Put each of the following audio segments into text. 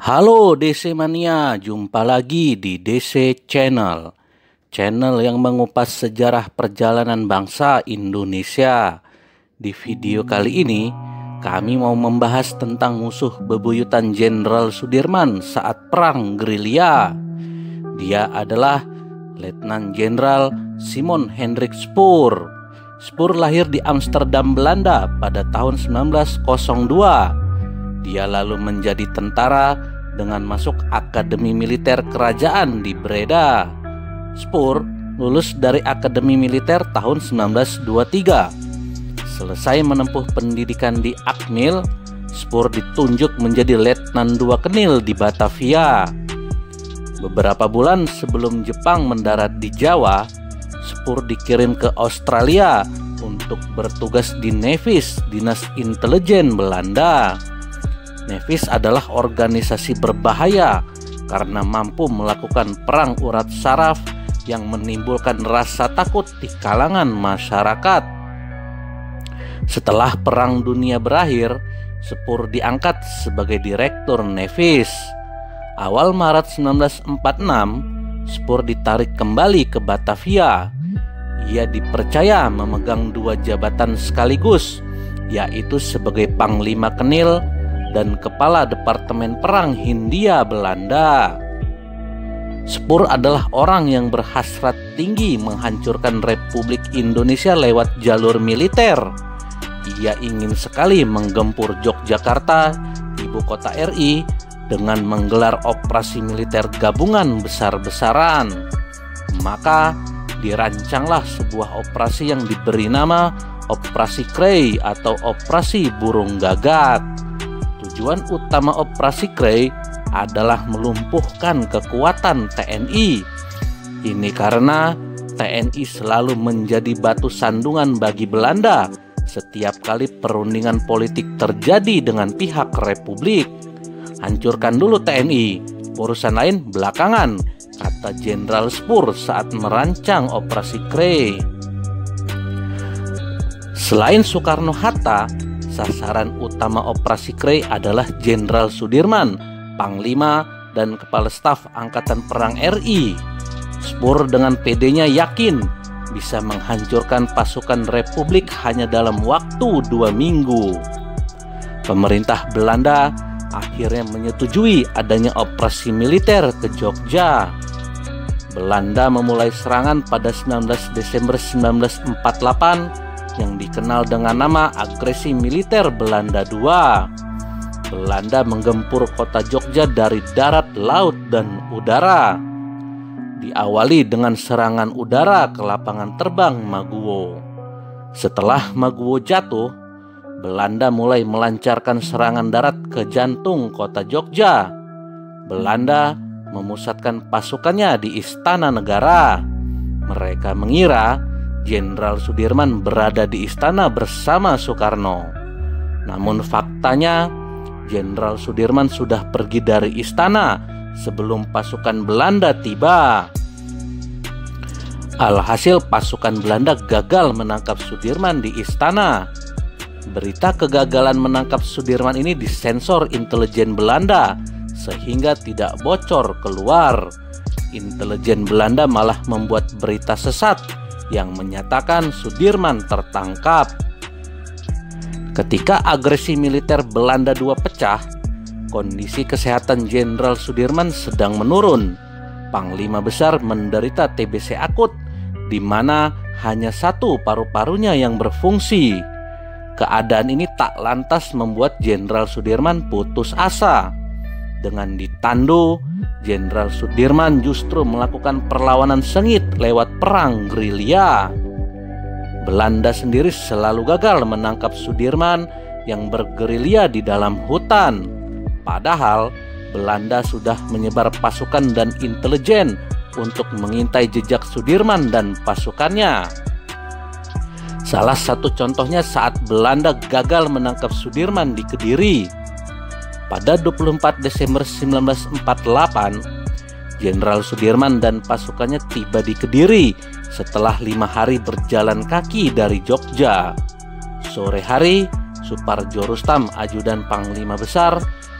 Halo DC Mania, jumpa lagi di DC Channel. Channel yang mengupas sejarah perjalanan bangsa Indonesia. Di video kali ini, kami mau membahas tentang musuh bebuyutan Jenderal Sudirman saat Perang Gerilya. Dia adalah Letnan Jenderal Simon Hendrik Spoor. Spoor lahir di Amsterdam, Belanda pada tahun 1902. Dia lalu menjadi tentara dengan masuk Akademi Militer Kerajaan di Breda. Spoor lulus dari Akademi Militer tahun 1923. Selesai menempuh pendidikan di Akmil, Spoor ditunjuk menjadi Letnan 2 Kenil di Batavia. Beberapa bulan sebelum Jepang mendarat di Jawa, Spoor dikirim ke Australia untuk bertugas di Nevis, Dinas Intelijen Belanda. Nevis adalah organisasi berbahaya karena mampu melakukan perang urat saraf yang menimbulkan rasa takut di kalangan masyarakat. Setelah Perang Dunia berakhir, Spoor diangkat sebagai Direktur Nevis. Awal Maret 1946, Spoor ditarik kembali ke Batavia. Ia dipercaya memegang 2 jabatan sekaligus, yaitu sebagai Panglima Kenil dan Kepala Departemen Perang Hindia Belanda. Spoor adalah orang yang berhasrat tinggi menghancurkan Republik Indonesia lewat jalur militer. Ia ingin sekali menggempur Yogyakarta, ibu kota RI, dengan menggelar operasi militer gabungan besar-besaran. Maka dirancanglah sebuah operasi yang diberi nama Operasi Krei atau Operasi Burung Gagak. Tujuan utama Operasi Krei adalah melumpuhkan kekuatan TNI. Ini karena TNI selalu menjadi batu sandungan bagi Belanda setiap kali perundingan politik terjadi dengan pihak Republik. Hancurkan dulu TNI, urusan lain belakangan, kata Jenderal Spoor saat merancang Operasi Krei. Selain Soekarno-Hatta, sasaran utama Operasi Krei adalah Jenderal Sudirman, Panglima dan Kepala Staf Angkatan Perang RI. Spoor dengan pedenya yakin bisa menghancurkan pasukan Republik hanya dalam waktu 2 minggu. Pemerintah Belanda akhirnya menyetujui adanya operasi militer ke Jogja. Belanda memulai serangan pada 19 Desember 1948 yang dikenal dengan nama Agresi Militer Belanda II. Belanda menggempur kota Jogja dari darat, laut, dan udara. Diawali dengan serangan udara ke lapangan terbang Maguwo. Setelah Maguwo jatuh, Belanda mulai melancarkan serangan darat ke jantung kota Jogja. Belanda memusatkan pasukannya di Istana Negara. Mereka mengira Jenderal Sudirman berada di istana bersama Soekarno. Namun faktanya, Jenderal Sudirman sudah pergi dari istana sebelum pasukan Belanda tiba. Alhasil pasukan Belanda gagal menangkap Sudirman di istana. Berita kegagalan menangkap Sudirman ini disensor intelijen Belanda sehingga tidak bocor keluar. Intelijen Belanda malah membuat berita sesat yang menyatakan Sudirman tertangkap. Ketika agresi militer Belanda II pecah, kondisi kesehatan Jenderal Sudirman sedang menurun. Panglima besar menderita TBC akut, di mana hanya 1 paru-parunya yang berfungsi. Keadaan ini tak lantas membuat Jenderal Sudirman putus asa. Dengan ditandu, Jenderal Sudirman justru melakukan perlawanan sengit lewat Perang Gerilya. Belanda sendiri selalu gagal menangkap Sudirman yang bergerilya di dalam hutan. Padahal Belanda sudah menyebar pasukan dan intelijen untuk mengintai jejak Sudirman dan pasukannya. Salah satu contohnya saat Belanda gagal menangkap Sudirman di Kediri. Pada 24 Desember 1948, Jenderal Sudirman dan pasukannya tiba di Kediri setelah 5 hari berjalan kaki dari Jogja. Sore hari, Suparjo Rustam, ajudan Panglima Besar,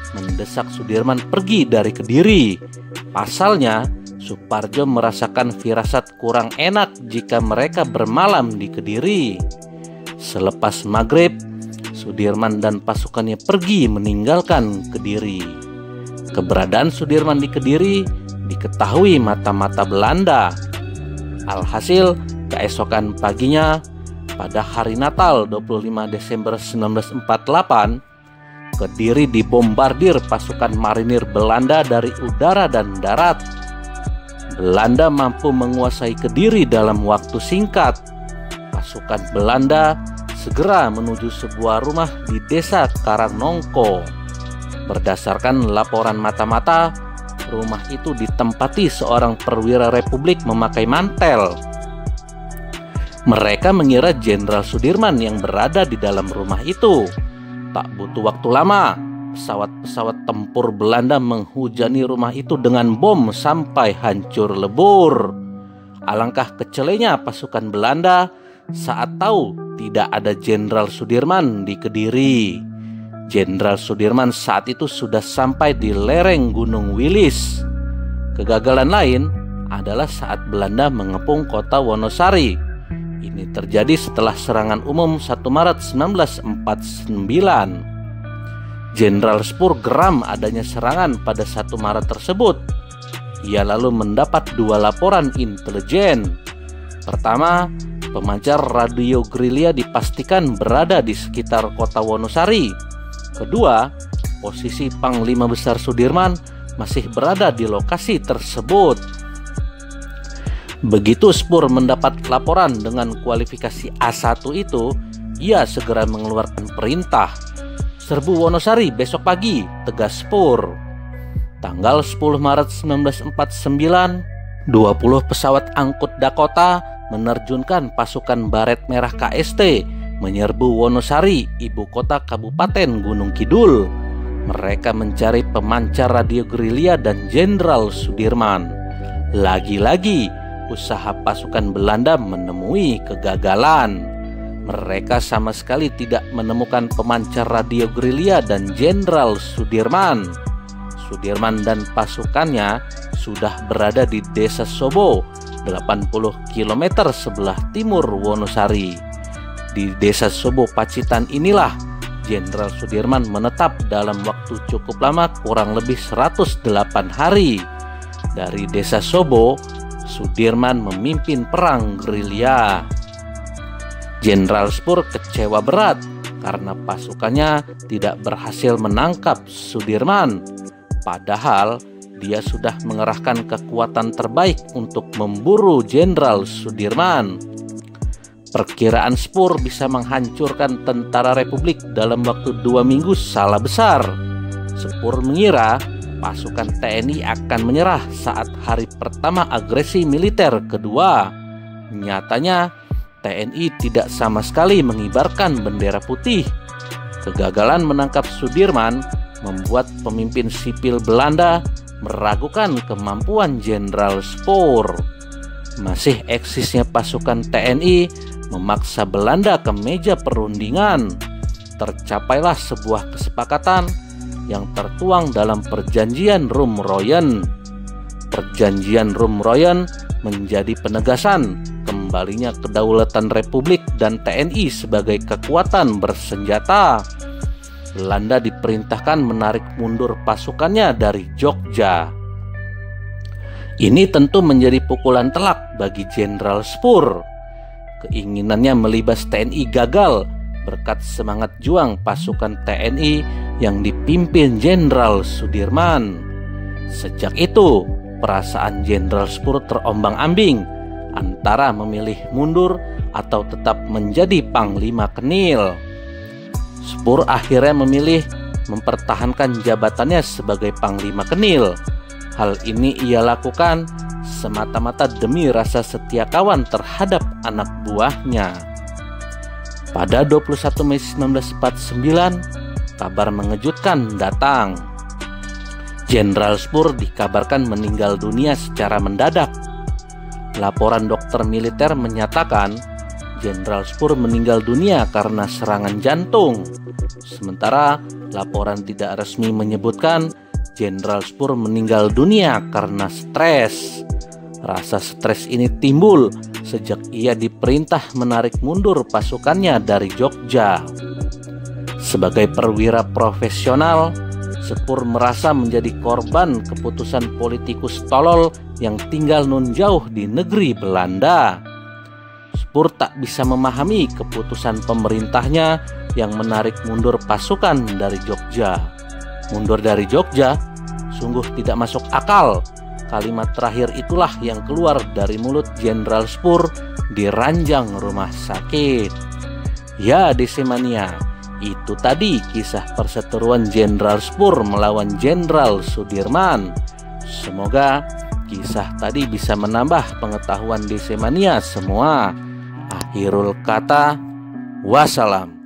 mendesak Sudirman pergi dari Kediri. Pasalnya, Suparjo merasakan firasat kurang enak jika mereka bermalam di Kediri. Selepas maghrib, Sudirman dan pasukannya pergi meninggalkan Kediri. Keberadaan Sudirman di Kediri diketahui mata-mata Belanda. Alhasil, keesokan paginya, pada hari Natal 25 Desember 1948, Kediri dibombardir pasukan marinir Belanda dari udara dan darat. Belanda mampu menguasai Kediri dalam waktu singkat. Pasukan Belanda segera menuju sebuah rumah di desa Karangnongko. Berdasarkan laporan mata-mata, rumah itu ditempati seorang perwira Republik memakai mantel. Mereka mengira Jenderal Sudirman yang berada di dalam rumah itu. Tak butuh waktu lama, pesawat-pesawat tempur Belanda menghujani rumah itu dengan bom sampai hancur lebur. Alangkah kecelenya pasukan Belanda saat tahu tidak ada Jenderal Sudirman di Kediri. Jenderal Sudirman saat itu sudah sampai di lereng Gunung Wilis. Kegagalan lain adalah saat Belanda mengepung kota Wonosari. Ini terjadi setelah serangan umum 1 Maret 1949. Jenderal Spoor geram adanya serangan pada 1 Maret tersebut. Ia lalu mendapat 2 laporan intelijen. Pertama, pemancar radio gerilya dipastikan berada di sekitar kota Wonosari. Kedua, posisi Panglima Besar Sudirman masih berada di lokasi tersebut. Begitu Spoor mendapat laporan dengan kualifikasi A1 itu, ia segera mengeluarkan perintah. "Serbu Wonosari besok pagi," tegas Spoor. Tanggal 10 Maret 1949, 20 pesawat angkut Dakota menerjunkan pasukan Baret Merah KST menyerbu Wonosari, ibu kota Kabupaten Gunung Kidul. Mereka mencari pemancar radio gerilya dan Jenderal Sudirman. Lagi-lagi, usaha pasukan Belanda menemui kegagalan. Mereka sama sekali tidak menemukan pemancar radio gerilya dan Jenderal Sudirman. Sudirman dan pasukannya sudah berada di Desa Sobo, 80 km sebelah timur Wonosari. Di Desa Sobo Pacitan inilah Jenderal Sudirman menetap dalam waktu cukup lama, kurang lebih 108 hari. Dari Desa Sobo, Sudirman memimpin perang gerilya. Jenderal Spoor kecewa berat karena pasukannya tidak berhasil menangkap Sudirman. Padahal dia sudah mengerahkan kekuatan terbaik untuk memburu Jenderal Sudirman. Perkiraan Spoor bisa menghancurkan tentara Republik dalam waktu 2 minggu salah besar. Spoor mengira pasukan TNI akan menyerah saat hari pertama agresi militer kedua. Nyatanya TNI tidak sama sekali mengibarkan bendera putih. Kegagalan menangkap Sudirman membuat pemimpin sipil Belanda meragukan kemampuan Jenderal Spoor. Masih eksisnya pasukan TNI memaksa Belanda ke meja perundingan. Tercapailah sebuah kesepakatan yang tertuang dalam Perjanjian Rumroyen. Perjanjian Rumroyen menjadi penegasan kembalinya kedaulatan Republik dan TNI sebagai kekuatan bersenjata. Belanda diperintahkan menarik mundur pasukannya dari Jogja. Ini tentu menjadi pukulan telak bagi Jenderal Spoor. Keinginannya melibas TNI gagal berkat semangat juang pasukan TNI yang dipimpin Jenderal Sudirman. Sejak itu, perasaan Jenderal Spoor terombang-ambing antara memilih mundur atau tetap menjadi Panglima Kenil. Spoor akhirnya memilih mempertahankan jabatannya sebagai Panglima Kenil. Hal ini ia lakukan semata-mata demi rasa setia kawan terhadap anak buahnya. Pada 21 Mei 1949, kabar mengejutkan datang. Jenderal Spoor dikabarkan meninggal dunia secara mendadak. Laporan dokter militer menyatakan Jenderal Spur meninggal dunia karena serangan jantung. Sementara laporan tidak resmi menyebutkan Jenderal Spur meninggal dunia karena stres. Rasa stres ini timbul sejak ia diperintah menarik mundur pasukannya dari Jogja. Sebagai perwira profesional, Spur merasa menjadi korban keputusan politikus tolol yang tinggal nun jauh di negeri Belanda. Spur tak bisa memahami keputusan pemerintahnya yang menarik mundur pasukan dari Jogja. Mundur dari Jogja sungguh tidak masuk akal. Kalimat terakhir itulah yang keluar dari mulut Jenderal Spur di ranjang rumah sakit. Ya DC-mania, itu tadi kisah perseteruan Jenderal Spur melawan Jenderal Sudirman. Semoga kisah tadi bisa menambah pengetahuan DC-mania semua. Akhirul kata, wassalam.